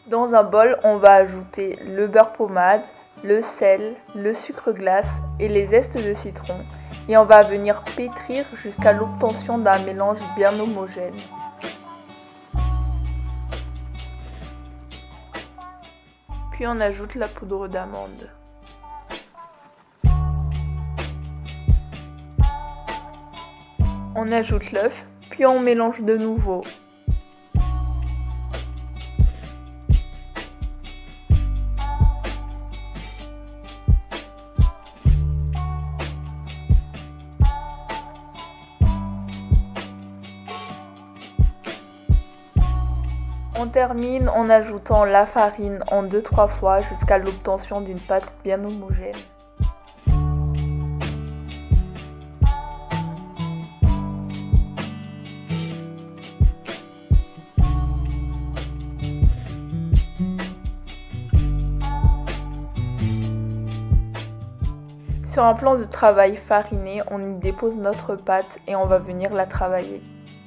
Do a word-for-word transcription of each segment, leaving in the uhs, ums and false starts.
Dans un bol, on va ajouter le beurre pommade, le sel, le sucre glace et les zestes de citron et on va venir pétrir jusqu'à l'obtention d'un mélange bien homogène. Puis on ajoute la poudre d'amande. On ajoute l'œuf, puis on mélange de nouveau. On termine en ajoutant la farine en deux trois fois jusqu'à l'obtention d'une pâte bien homogène. Sur un plan de travail fariné, on y dépose notre pâte et on va venir la travailler.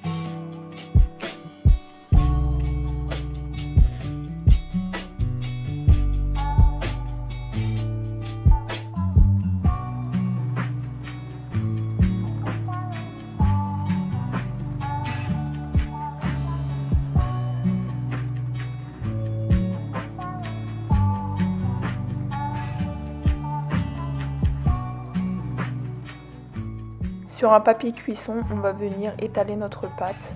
Sur un papier cuisson, on va venir étaler notre pâte.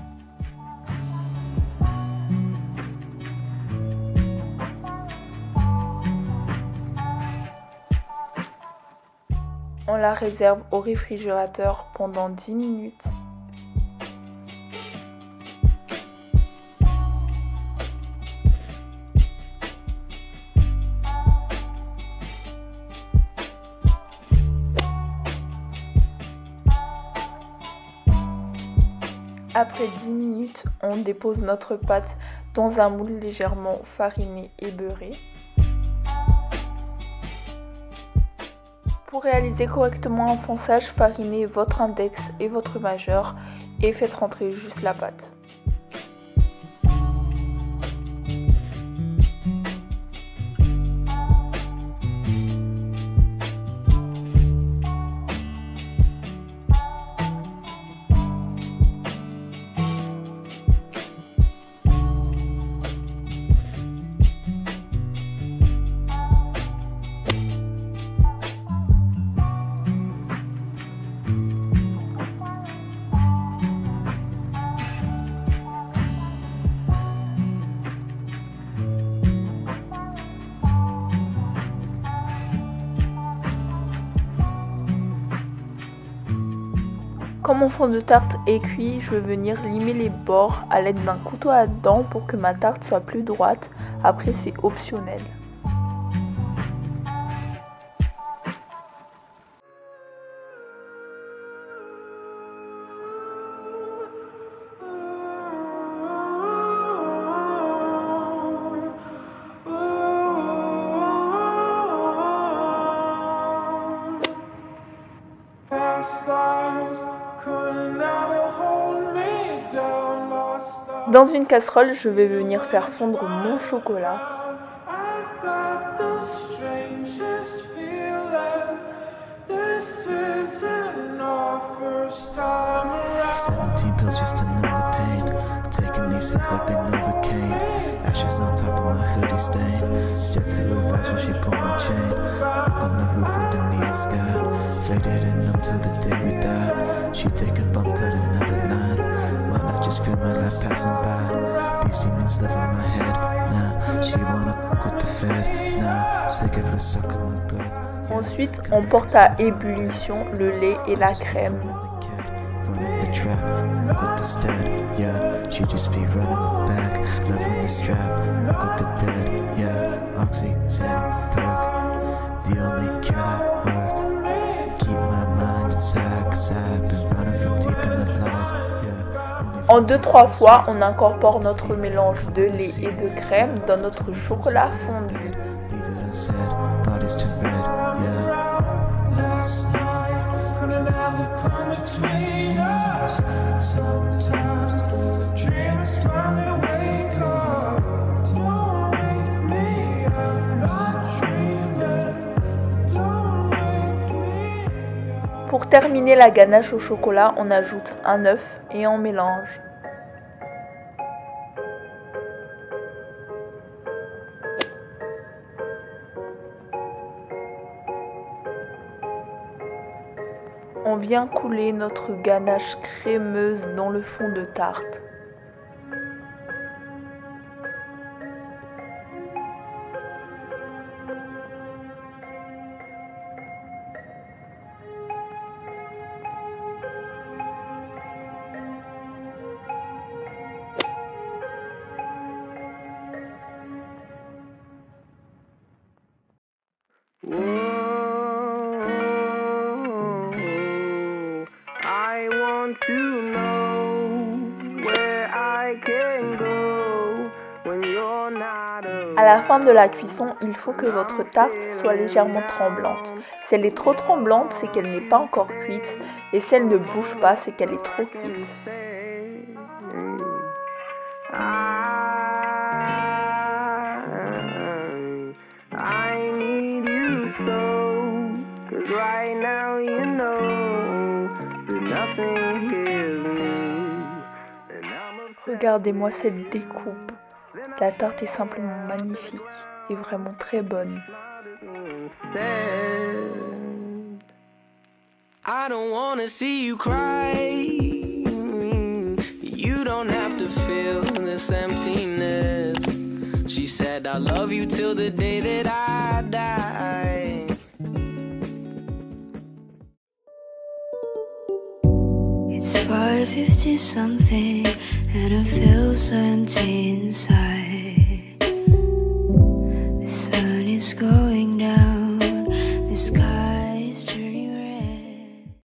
On la réserve au réfrigérateur pendant dix minutes. Après dix minutes, on dépose notre pâte dans un moule légèrement fariné et beurré. Pour réaliser correctement un fonçage, farinez votre index et votre majeur et faites rentrer juste la pâte. Quand mon fond de tarte est cuit, je vais venir limer les bords à l'aide d'un couteau à dents pour que ma tarte soit plus droite. Après, c'est optionnel. Dans une casserole, je vais venir faire fondre mon chocolat. seventeen pills just to numb the pain. Taking these hits like they Novocaine. Ashes on top of my hoodie stain. Step through her eyes while she pulled my chain. Walk on the roof with the neon sky. Faded and numb till the day we die. She take a bump, cut another line. While I just feel my life passing by. These demons live in my head now. She wanna fuck with the Fed now. Sick of her stuck in my breath. Ensuite, on porte à ébullition le lait et la crème. Running the trap, with the stat, yeah. She just be running back, love on the strap, with the dead, yeah. Oxy, Xanum, perk, the only cure that work. Keep my mind inside, cause I've been running from deep in the lies, yeah. En deux trois fois, on incorpore notre mélange de lait et de crème dans notre chocolat fondu. Leave it unsaid, bodies turn red, yeah. Last night can never come between us. Sometimes dreams don't wake up, don't wake Pour terminer la ganache au chocolat, on ajoute un œuf et on mélange. On vient couler notre ganache crémeuse dans le fond de tarte. À la fin de la cuisson, il faut que votre tarte soit légèrement tremblante. Si elle est trop tremblante, c'est qu'elle n'est pas encore cuite, et si elle ne bouge pas, c'est qu'elle est trop cuite. Regardez-moi cette découpe. La tarte est simplement magnifique et vraiment très bonne. I don't wanna see you cry. You don't have to feel this emptiness. She said I love you till the day that I die. It's five fifty something and I feel so empty inside.